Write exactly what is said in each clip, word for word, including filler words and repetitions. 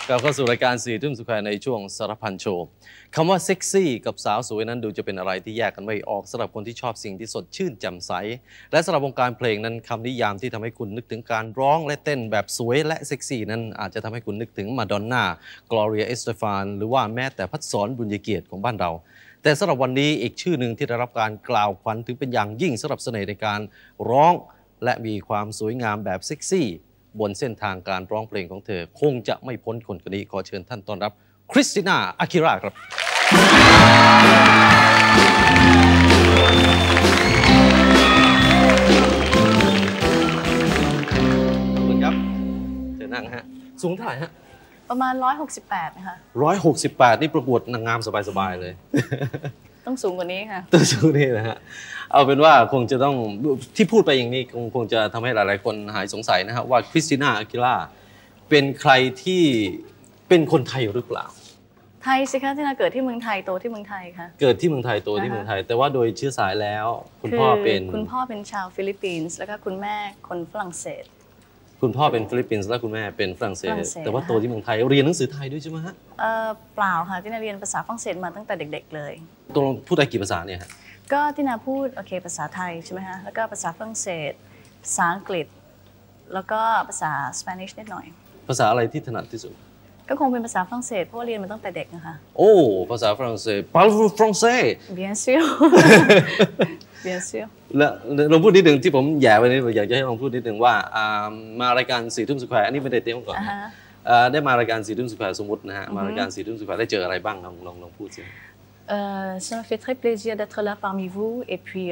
กลับเข้าสู่รายการสี่ทุ่มสุขในช่วงสารพันโชว์คำว่าเซ็กซี่กับสาวสวยนั้นดูจะเป็นอะไรที่แยกกันไม่ออกสำหรับคนที่ชอบสิ่งที่สดชื่นแจ่มใสและสำหรับวงการเพลงนั้นคำนิยามที่ทำให้คุณนึกถึงการร้องและเต้นแบบสวยและเซ็กซี่นั้นอาจจะทำให้คุณนึกถึงมาดอนน่ากลอเรียเอสเตฟานหรือว่าแม้แต่พัดสรบุญเกียรติของบ้านเราแต่สำหรับวันนี้อีกชื่อหนึ่งที่ได้รับการกล่าวขวัญถึงเป็นอย่างยิ่งสำหรับเสน่ห์ในการร้องและมีความสวยงามแบบเซ็กซี่บนเส้นทางการร้องเพลงของเธอคงจะไม่พ้นคนคนนี้ขอเชิญท่านต้อนรับคริสติน่าอากิระครับขอบคุณครับเชิญนั่งฮะสูงเท่าไหร่ฮะประมาณหนึ่งร้อยหกสิบแปดนะคะหนึ่งร้อยหกสิบแปดนี่ประกวดนางงามสบายๆเลยต้องสูงกว่านี้ค่ะต้องสูงนี่นะฮะเอาเป็นว่าคงจะต้องที่พูดไปอย่างนี้คงคงจะทำให้หลายๆคนหายสงสัยนะฮะว่าคริสติน่าอากิระเป็นใครที่เป็นคนไทยหรือเปล่าไทยสิคะที่นาเกิดที่เมืองไทยโตที่เมืองไทยค่ะเกิดที่เมืองไทยโตที่เมืองไทยแต่ว่าโดยเชื้อสายแล้วคุณพ่อเป็นคุณพ่อเป็นชาวฟิลิปปินส์แล้วก็คุณแม่คนฝรั่งเศสคุณพ่อเป็นฟิลิปปินส์และคุณแม่เป็นฝรั่งเศสแต่ว่าโตที่เมืองไทยเรียนหนังสือไทยด้วยใช่ไหมฮะเอ่อเปล่าค่ะที่นาเรียนภาษาฝรั่งเศสมาตั้งแต่เด็กๆเลยตรงพูดได้กี่ภาษาเนี่ยฮะก็ที่นาพูดโอเคภาษาไทยใช่ไหมฮะแล้วก็ภาษาฝรั่งเศสภาษาอังกฤษแล้วก็ภาษาสเปนิชนิดหน่อยภาษาอะไรที่ถนัดที่สุดก็คงเป็นภาษาฝรั่งเศสเพราะว่าเรียนมาตั้งแต่เด็กนะคะโอ้ภาษาฝรั่งเศส parlez-vous français bien sûr bien sûr แล้วลองพูดนิดหนึ่งที่ผมแย่ไปนิดอยากจะให้ลองพูดนิดหนึ่งว่ามารายการสี่ทุ่มสแควร์อันนี้ไม่ได้เตรียมก่อนได้มารายการสี่ทุ่มสแควร์สมมตินะฮะมารายการสี่ทุ่มสแควร์ได้เจออะไรบ้างลองลองลองพูดสิ ça me fait très plaisir d'être là parmi vous et puis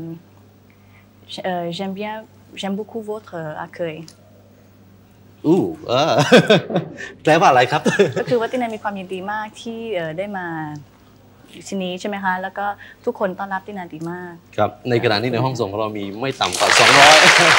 j'aime bien j'aime beaucoup votre accueil อู้เออแปลว่าอะไรครับก็คือว่าตินามีความยินดีมากที่ได้มาที่นี้ใช่ไหมคะแล้วก็ทุกคนต้อนรับตินาดีมากครับในขณะที่ในห้องส่งของเรามีไม่ต่ำกว่าสองร้อย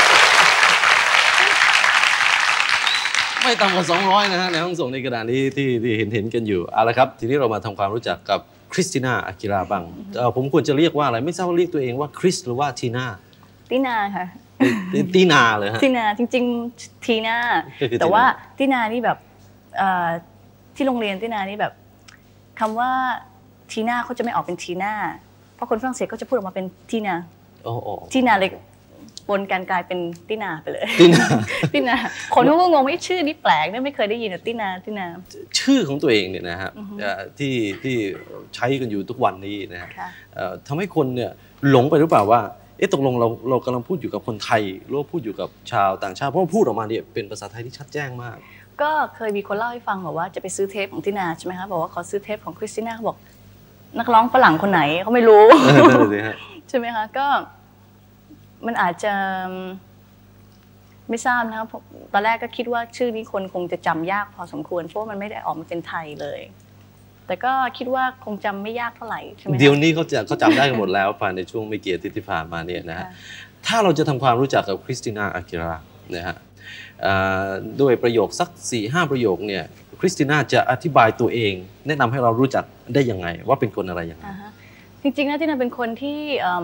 ไม่ต่ำกว่าสองร้อยนะฮะในห้องส่งในขณะนี้ที่ที่เห็นเห็นกันอยู่เอาละครับทีนี้เรามาทำความรู้จักกับคริสติน่าอากิระบ้างผมควรจะเรียกว่าอะไรไม่ทราบว่าเรียกตัวเองว่าคริสหรือว่าทีน่าตินาค่ะตีนาเลยฮะตีนาจริงๆทีนาแต่ว่าตีนานี่แบบที่โรงเรียนตีนานี่แบบคำว่าทีนาเขาจะไม่ออกเป็นทีนาเพราะคนฝรั่งเศสก็จะพูดออกมาเป็นทีนาทีนาเลยปนกันกลายเป็นตีนาไปเลยตีนาตีนาคนเขาก็งงว่าชื่อนี้แปลกไม่เคยได้ยินตีนาตีนาชื่อของตัวเองเนี่ยนะฮะที่ที่ใช้กันอยู่ทุกวันนี้นะฮะทำให้คนเนี่ยหลงไปหรือเปล่าว่าเอ๊ะตกลงเราเรากำลังพูดอยู่กับคนไทยหรือว่าพูดอยู่กับชาวต่างชาติเพราะพูดออกมาเนี่ยเป็นภาษาไทยที่ชัดแจ้งมากก็เคยมีคนเล่าให้ฟังบอกว่าจะไปซื้อเทปของตินาใช่ไหมคะบอกว่าขอซื้อเทปของคริสติน่าเขาบอกนักร้องฝรั่งคนไหนเขาไม่รู้ใช่ไหมคะก็มันอาจจะไม่ทราบนะครับตอนแรกก็คิดว่าชื่อนี้คนคงจะจำยากพอสมควรเพราะมันไม่ได้ออกมาเป็นไทยเลยแต่ก็คิดว่าคงจำไม่ยากเท่าไหร่ใช่ไหมเดี๋ยวนี้เขาจะเขาจำได้กันหมดแล้วภายในช่วงไม่กี่อาทิตย์ที่ผ่านมาเนี่ยนะฮะถ้าเราจะทำความรู้จักกับคริสติน่าอากิระนะฮะด้วยประโยคสัก สี่ห้า ประโยคเนี่ยคริสติน่าจะอธิบายตัวเองแนะนำให้เรารู้จักได้ยังไงว่าเป็นคนอะไรยังไงจริงๆนะที่น่าเป็นคนที่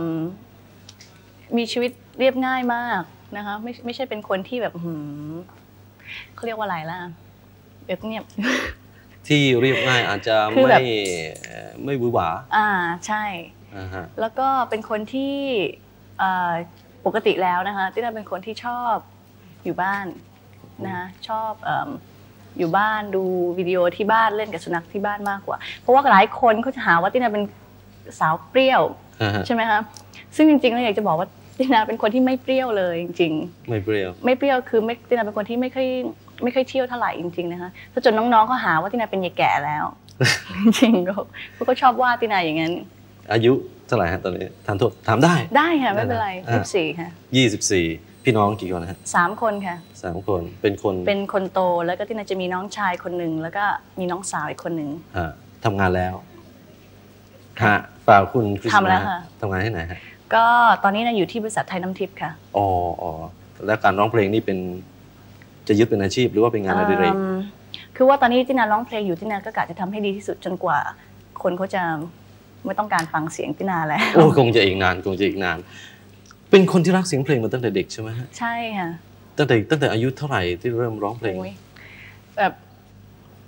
มีชีวิตเรียบง่ายมากนะคะไม่ไม่ใช่เป็นคนที่แบบเขาเรียกว่าอะไรล่ะแบบเงียบที่เรียบง่ายอาจจะไม่ไม่หวือหวาอ่าใช่แล้วก็เป็นคนที่ปกติแล้วนะคะที่เราเป็นคนที่ชอบอยู่บ้านนะคะชอบอยู่บ้านดูวิดีโอที่บ้านเล่นกับสุนัขที่บ้านมากกว่าเพราะว่าหลายคนเขาจะหาว่าตินาเป็นสาวเปรี้ยวใช่ไหมคะซึ่งจริงๆแล้วอยากจะบอกว่าตินาเป็นคนที่ไม่เปรี้ยวเลยจริงๆไม่เปรี้ยวไม่เปรี้ยวคือไม่ตินาเป็นคนที่ไม่ค่อยไม่ค่อยเที่ยวเท่าไหร่จริงๆนะคะจนน้องๆเขาหาว่าตินาเป็นยายแก่แล้วจริงๆเขาก็ชอบว่าตินาอย่างนั้นอายุเท่าไหร่ฮะตอนนี้ถามโทษถามได้ได้ค่ะไม่เป็นไรยี่สิบสี่ค่ะยี่สิบสี่พี่น้องกี่คนฮะสามคนค่ะสามคนเป็นคนเป็นคนโตแล้วก็ตินาจะมีน้องชายคนหนึ่งแล้วก็มีน้องสาวอีกคนหนึ่งทำงานแล้วฮะฝากคุณทำแล้วค่ะทำงานที่ไหนฮะก็ตอนนี้นะอยู่ที่บริษัทไทยน้ำทิพย์ค่ะอ๋ออ๋อแล้วการร้องเพลงนี่เป็นจะยึดเป็นอาชีพหรือว่าเป็นงานอดิเรกคือว่าตอนนี้ตินาร้องเพลงอยู่ตินาก็กะจะทำให้ดีที่สุดจนกว่าคนเขาจะไม่ต้องการฟังเสียงตินาแล้วโอ้คงจะอีกนานคงจะอีกนานเป็นคนที่รักเสียงเพลงมาตั้งแต่เด็กใช่ไหมฮะใช่ค่ะตั้งแต่ตั้งแต่อายุเท่าไหร่ที่เริ่มร้องเพลงแบบ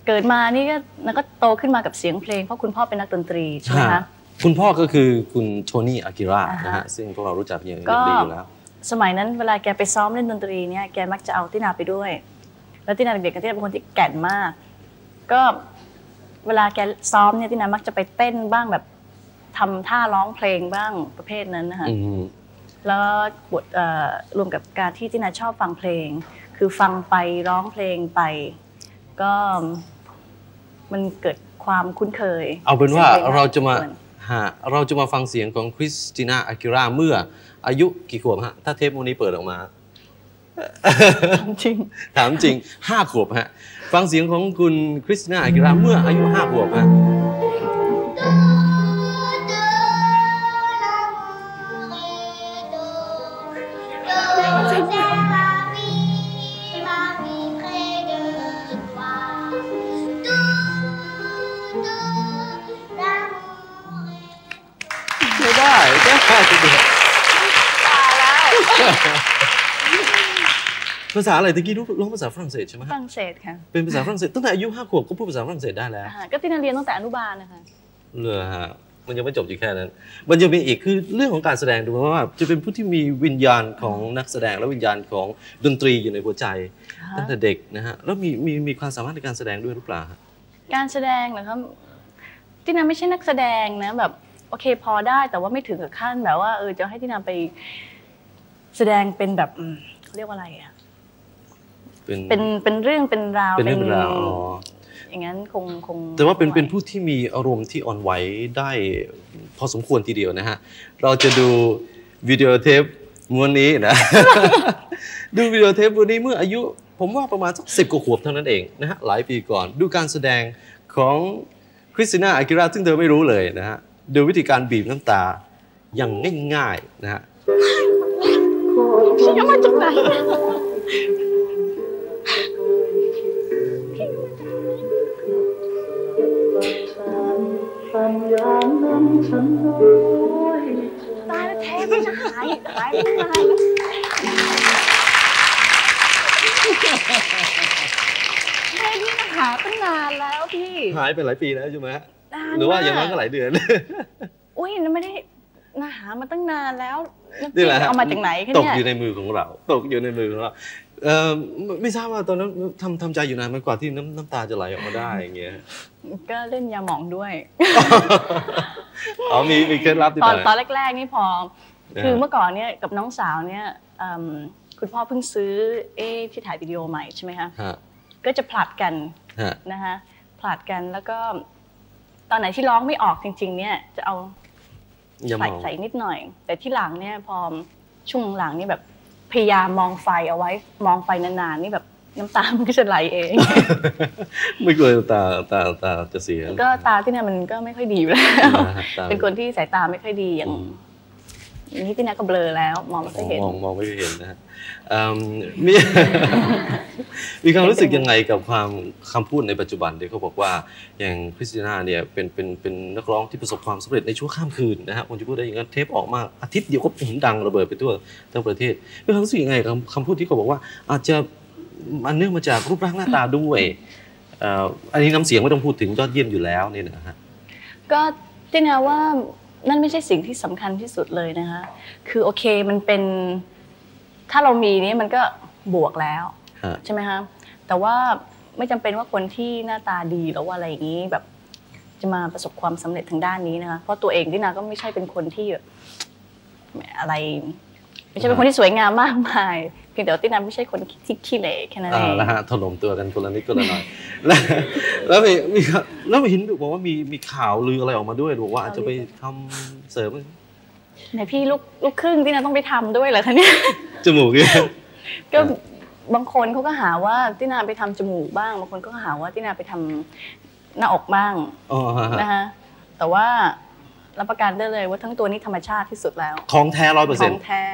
เกิดมานี่ก็แล้วก็โตขึ้นมากับเสียงเพลงเพราะคุณพ่อเป็นนักดนตรีใช่ไหมคะคุณพ่อก็คือคุณโทนี่อากิระนะฮะซึ่งพวกเรารู้จักอย่างดีอยู่แล้วสมัยนั้นเวลาแกไปซ้อมเล่นดนตรีเนี่ยแกมักจะเอาตินาไปด้วยแล้วตินาเด็กๆก็ตินาเป็นคนที่แก่นมากก็เวลาแกซ้อมเนี่ยตินามักจะไปเต้นบ้างแบบทำท่าร้องเพลงบ้างประเภทนั้นนะคะแล้วบทรวมกับการที่ตินาชอบฟังเพลงคือฟังไปร้องเพลงไปก็มันเกิดความคุ้นเคยเอาเป็นว่าเราจะมาฮะเราจะมาฟังเสียงของคริสติน่าอากิระเมื่ออายุกี่ขวบฮะถ้าเทปวันนี้เปิดออกมาถามจริงถามจริงห้าขวบฮะฟังเสียงของคุณคริสติน่าอากิระเมื่ออายุห้าขวบฮะไม่ได้แค่ห้าสิบเอ็ดภาษาอะไรตะกี้ร้องภาษาฝรั่งเศสใช่ไหมฝรั่งเศสค่ะเป็นภาษาฝรั่งเศสตั้งแต่อายุห้าขวบก็พูดภาษาฝรั่งเศสได้แล้วก็ที่นักเรียนตั้งแต่อนุบาลนะคะเหรอฮะมันยังไม่จบอยู่แค่นั้นมันจะมีอีกคือเรื่องของการแสดงดูว่าจะเป็นผู้ที่มีวิญญาณของนักแสดงและวิญญาณของดนตรีอยู่ในหัวใจตั้งแต่เด็กนะฮะแล้วมีมีมีความสามารถในการแสดงด้วยหรือเปล่าการแสดงเหรอครับที่นันไม่ใช่นักแสดงนะแบบโอเคพอได้แต่ว่าไม่ถึงกับขั้นแบบว่าเออจะให้ที่นันไปแสดงเป็นแบบเขาเรียกว่าอะไรอ่ะเป็นเป็นเป็นเรื่องเป็นราวเป็นเรื่องราวอย่างนั้นคงคงแต่ว่าเป็นเป็นผู้ที่มีอารมณ์ที่อ่อนไหวได้พอสมควรทีเดียวนะฮะเราจะดูวิดีโอเทปม้วนนี้นะดูวิดีโอเทปม้วนนี้เมื่ออายุผมว่าประมาณสักสิบกว่าขวบเท่านั้นเองนะฮะหลายปีก่อนดูการแสดงของคริสติน่าอากิระซึ่งเธอไม่รู้เลยนะฮะดูวิธีการบีบน้ำตาอย่างง่ายๆนะฮะฉันจะมาจากไหนตายแล้วเทปมันจะหายหายไปนานแล้วเทปนี่มันหายไปนานแล้วพี่หายไปหลายปีแล้วใช่ไหมหรือว่าอย่างน้อยก็หลายเดือนอุ้ยนั่นไม่ได้นะหามาตั้งนานแล้วนี่แหละเอามาจากไหนตกอยู่ในมือของเราตกอยู่ในมือของเราไม่ทราบว่าตอนนั้นทำทำใจอยู่นานไหมกว่าที่น้ำน้ำตาจะไหลออกมาได้อย่างเงี้ยก็เล่นยาหมองด้วยอ๋อมีมีเคล็ดลับตอนตอนแรกๆนี่พอคือเมื่อก่อนเนี่ยกับน้องสาวเนี่ยคุณพ่อเพิ่งซื้อเอที่ถ่ายวิดีโอใหม่ใช่ไหมคะก็จะผลัดกันนะคะผลัดกันแล้วก็ตอนไหนที่ร้องไม่ออกจริงๆเนี่ยจะเอาใส่ใส่นิดหน่อยแต่ที่หลังเนี่ยพอช่วงหลังนี่แบบพยายามมองไฟเอาไว้มองไฟนานๆนี่แบบน้ำตามันก็จะไหลเองไม่กลัวตาตาตาจะเสียก็ตาที่เนี่ยมันก็ไม่ค่อยดีแล้วเป็นคนที่สายตาไม่ค่อยดีอย่างนี้ที่เนี่ยก็เบลอแล้วมองไม่ค่อยเห็นมองมองไม่ค่อยเห็นนะฮะมีมีความรู้สึกยังไงกับความคำพูดในปัจจุบันที่เขาบอกว่าอย่างคริสติน่าเนี่ยเป็นเป็นเป็นนักร้องที่ประสบความสำเร็จในชั่วข้ามคืนนะฮะคนจะพูดได้อย่างนั้นเทปออกมาอาทิตย์เดียวก็ดังระเบิดไปทั่วทั้งประเทศมีความรู้สึกยังไงกับคำพูดที่เขาบอกว่าอาจจะมันเนื่องมาจากรูปร่างหน้าตาด้วยอันนี้น้ำเสียงไม่ต้องพูดถึงยอดเยี่ยมอยู่แล้วเนี่ยนะฮะก็ที่นะว่านั่นไม่ใช่สิ่งที่สำคัญที่สุดเลยนะคะคือโอเคมันเป็นถ้าเรามีนี้มันก็บวกแล้วใช่ไหมคะแต่ว่าไม่จำเป็นว่าคนที่หน้าตาดีหรือว่าอะไรอย่างนี้แบบจะมาประสบความสำเร็จทางด้านนี้นะคะเพราะตัวเองที่นาก็ไม่ใช่เป็นคนที่อะไรไม่ใช่เป็นคนที่สวยงามมากมายเพียงแต่ว่าตินาไม่ใช่คนที่ขี้เหร่แค่นั้นเองแล้วฮะถล่มตัวกันคนละนิดคนละหน่อยแล้วแล้วมีแล้วเห็นบอกว่ามีมีข่าวลืออะไรออกมาด้วยบอกว่าอาจจะไปทำเสริมไหนพี่ลูกลูกครึ่งที่นาต้องไปทำด้วยเหรอคะเนี่ยจมูกเนี่ยก็บางคนเขาก็หาว่าตินาไปทำจมูกบ้างบางคนก็หาว่าตินาไปทำหน้าอกบ้างนะคะแต่ว่ารับประกันได้เลยว่าทั้งตัวนี้ธรรมชาติที่สุดแล้วของแท้ร้อยเปอร์เซ็นต์ของแท้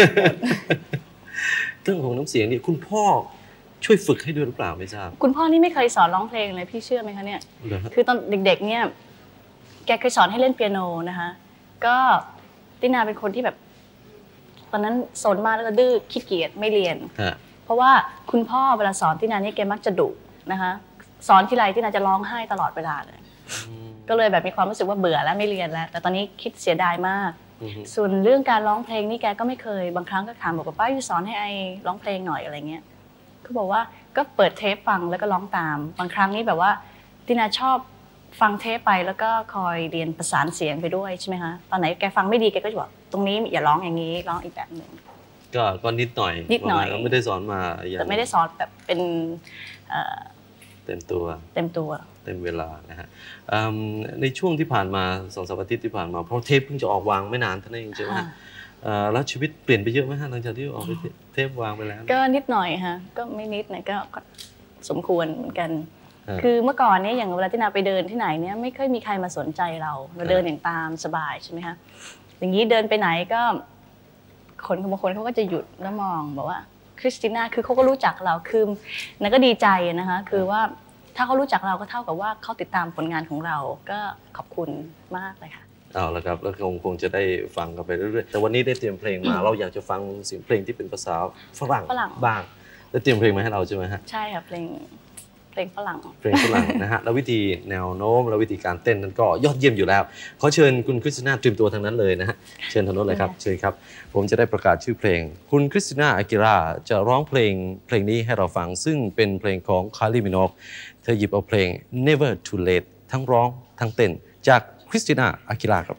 เรื่องของน้ำเสียงนี่คุณพ่อช่วยฝึกให้ด้วยหรือเปล่าไม่ทราบคุณพ่อนี่ไม่เคยสอนร้องเพลงเลยพี่เชื่อไหมคะเนี่ยคือตอนเด็กๆเนี่ยแกเคยสอนให้เล่นเปียโนนะคะก็ตินาเป็นคนที่แบบตอนนั้นสนมากแล้วก็ดื้อขี้เกียจไม่เรียนเพราะว่าคุณพ่อเวลาสอนตินาเนี่ยแกมักจะดุนะคะสอนทีไรที่นาจะร้องไห้ตลอดเวลาเลยก็เลยแบบมีความรู้สึกว่าเบื่อแล้วไม่เรียนแล้วแต่ตอนนี้คิดเสียดายมากส่วนเรื่องการร้องเพลงนี่แกก็ไม่เคยบางครั้งก็ถามบอกว่าป้าอยู่สอนให้ไอร้องเพลงหน่อยอะไรเงี้ยเขาบอกว่าก็เปิดเทปฟังแล้วก็ร้องตามบางครั้งนี่แบบว่าตินาชอบฟังเทปไปแล้วก็คอยเรียนประสานเสียงไปด้วยใช่ไหมคะตอนไหนแกฟังไม่ดีแกก็จะบอกตรงนี้อย่าร้องอย่างนี้ร้องอีกแบบหนึ่งก็ก็นิดหน่อยนิดหน่อยไม่ได้สอนมาแต่ไม่ได้สอนแบบเป็นเต็มตัวเต็มตัวเต็มเวลานะฮะในช่วงที่ผ่านมาสองสามอาทิตย์ที่ผ่านมาเพราะเทปเพิ่งจะออกวางไม่นานเท่านั้นเองใช่ไหมแล้วชีวิตเปลี่ยนไปเยอะไหมฮะหลังจากที่ออกเทปวางไปแล้วก็นิดหน่อยฮะก็ไม่นิดนะก็สมควรเหมือนกันคือเมื่อก่อนเนี่ยอย่างเวลาที่นาไปเดินที่ไหนเนี่ยไม่ค่อยมีใครมาสนใจเราเราเดินอย่างตามสบายใช่ไหมคะอย่างนี้เดินไปไหนก็คนบางคนเขาก็จะหยุดแล้วมองบอกว่าคริสติน่าคือเขาก็รู้จักเราคือนั่นก็ดีใจนะคะคือว่าถ้าเขารู้จักเราก็เท่ากับว่าเขาติดตามผลงานของเราก็ขอบคุณมากเลยค่ะเอาละครับแล้วคงคงจะได้ฟังกันไปเรื่อยๆแต่วันนี้ได้เตรียมเพลงมาเราอยากจะฟังเสียงเพลงที่เป็นภาษาฝรั่งบ้างได้เตรียมเพลงมาให้เราใช่ไหมฮะใช่ค่ะเพลงเพลงฝรั่งเพลงฝรั่งนะฮะแล้ววิธีแนวโน้มแล้ววิธีการเต้นนั้นก็ยอดเยี่ยมอยู่แล้วขอเชิญคุณคริสติน่าเตรียมตัวทางนั้นเลยนะฮะเชิญทางโน้นเลยครับเชิญครับผมจะได้ประกาศชื่อเพลงคุณคริสติน่าอากิราจะร้องเพลงเพลงนี้ให้เราฟังซึ่งเป็นเพลงของคาริมิโนฟเธอหยิบเอาเพลง Never Too Late ทั้งร้องทั้งเต้นจากคริสติน่าอากิราครับ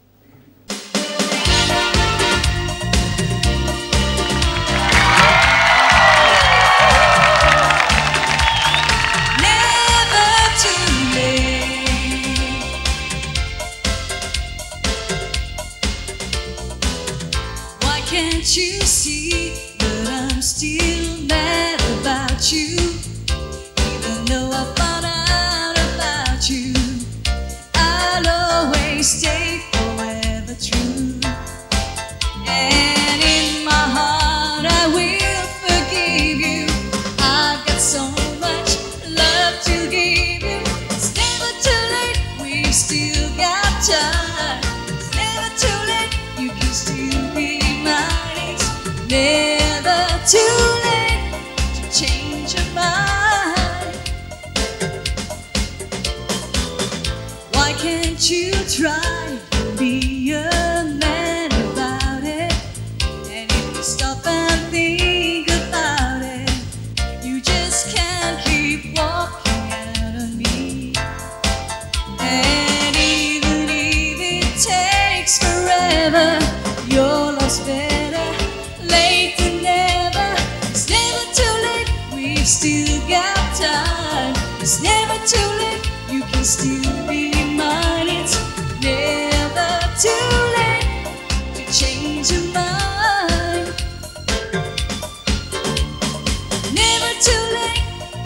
Can't you see that I'm still mad about you? Even though I found out about you, I'll always stay forever true. And in my heart I will forgive you. I've got so much love to give you. It's never too late, we've still got time. It's never too late, you can still be Never too late to change your mind. Why can't you try to be a man about it? And if you stop and think about it, you just can't keep walking out on me. And even if it takes forever, your love's better.Late than never, it's never too late, we've still got time. It's never too late, you can still be mine. It's never too late to change your mind. Never too late,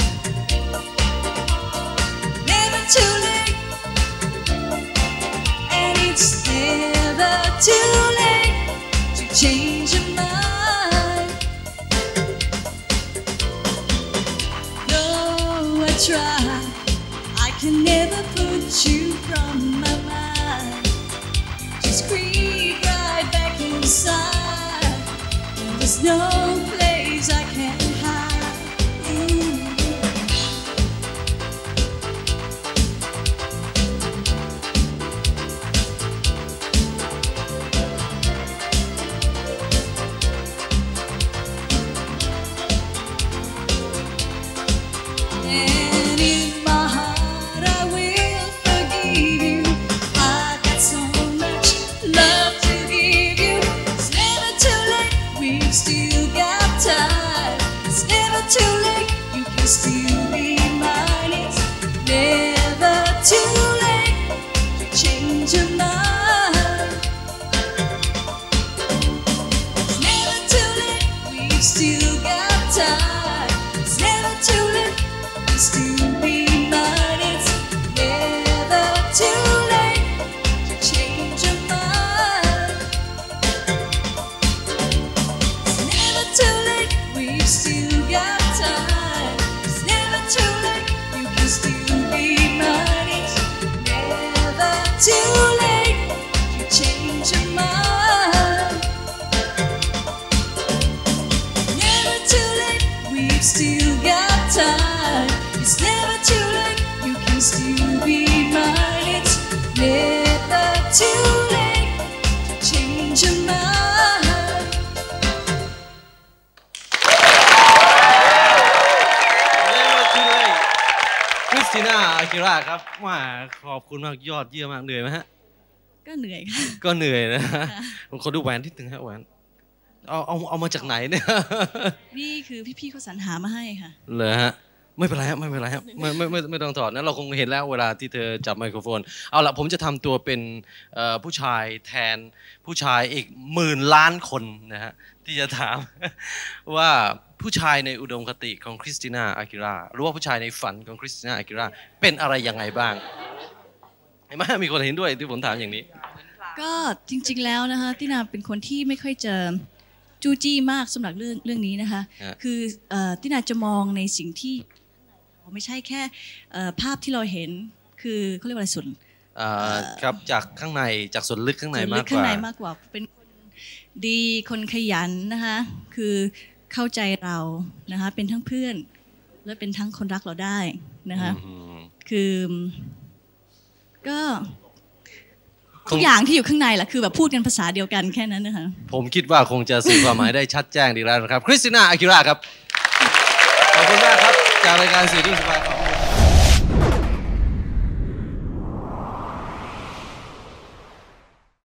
never too late, and it's never too late to change your mind.Try. I can never put you from my mind. Just creep right back inside. There's no place I can hide. Ooh. And in my heart I will forgive you. ราครับว่าขอบคุณมากยอดเยี่ยมมากเหนื่อยไหมฮะก็เหนื่อยค่ะก็เหนื่อยนะผมขอดูแหวนที่หนึ่งฮะแหวนเอาเอาเอามาจากไหนเนี่ยนี่คือพี่ๆเขาสรรหามาให้ค่ะเลยฮะไม่เป็นไรครับไม่เป็นไรครับไม่ไม่ไม่ไม่ต้องถอดนะเราคงเห็นแล้วเวลาที่เธอจับไมโครโฟนเอาละผมจะทำตัวเป็นผู้ชายแทนผู้ชายอีกหมื่นล้านคนนะฮะที่จะถามว่าผู้ชายในอุดมคติของคริสติน่าอากิราหรือว่าผู้ชายในฝันของคริสติน่าอากิราเป็นอะไรยังไงบ้างเห็นไหมมีคนเห็นด้วยที่ผมถามอย่างนี้ก็จริงๆแล้วนะคะตินาเป็นคนที่ไม่ค่อยจะจู้จี้มากสำหรับเรื่องเรื่องนี้นะคะคือตินาจะมองในสิ่งที่ไม่ใช่แค่ภาพที่เราเห็นคือเขาเรียกว่าอะไรส่วนครับจากข้างในจากส่วนลึกข้างในมากกว่าข้างในมากกว่าเป็นคนดีคนขยันนะคะคือเข้าใจเรานะคะเป็นทั้งเพื่อนและเป็นทั้งคนรักเราได้นะคะคือก็ทุกอย่างที่อยู่ข้างในแหละคือแบบพูดกันภาษาเดียวกันแค่นั้นนะคะผมคิดว่าคงจะสื่อความหมายได้ชัดแจ้งดีแล้วนะครับคริสติน่าอากิราครับขอบคุณมากครับจากรายการสื่อรุ่นสบาย